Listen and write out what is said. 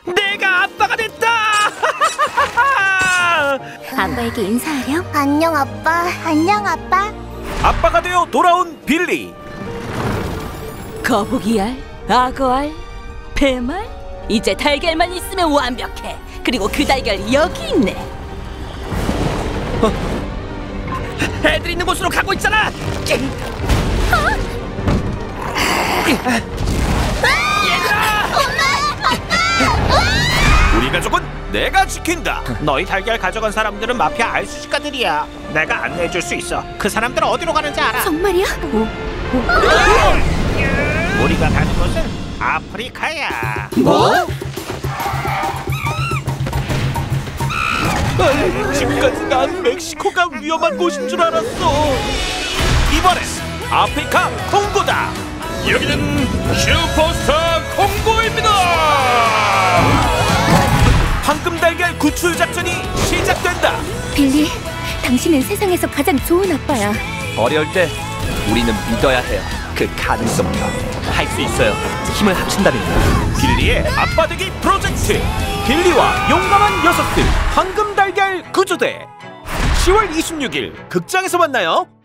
내가 아빠가 됐다! 아빠에게 인사하렴. 안녕 아빠. 안녕 아빠. 아빠가 되어 돌아온 빌리. 거북이알, 악어알, 뱀알, 이제 달걀만 있으면 완벽해. 그리고 그 달걀이 여기 있네. 애들 있는 곳으로 가고 있잖아. 얘들아! 우리 가족은 내가 지킨다. 너희 달걀 가져간 사람들은 마피아 알수식가들이야. 내가 안내해줄 수 있어. 그 사람들은 어디로 가는지 알아. 정말이야? 우리가 가는 곳은 아프리카야. 뭐? 지금까지 난 멕시코가 위험한 곳인 줄 알았어. 이번엔 아프리카 콩고다. 여기는 슈퍼스타 콩고입니다. 황금 달걀 구출 작전이 시작된다. 빌리, 당신은 세상에서 가장 좋은 아빠야. 어려울 때 우리는 믿어야 해요. 그 가능성부터 할 수 있어요. 힘을 합친다면. 빌리의 아빠 되기 프로젝트. 빌리와 용감한 녀석들 황금 달걀 구조대. 10월 26일 극장에서 만나요.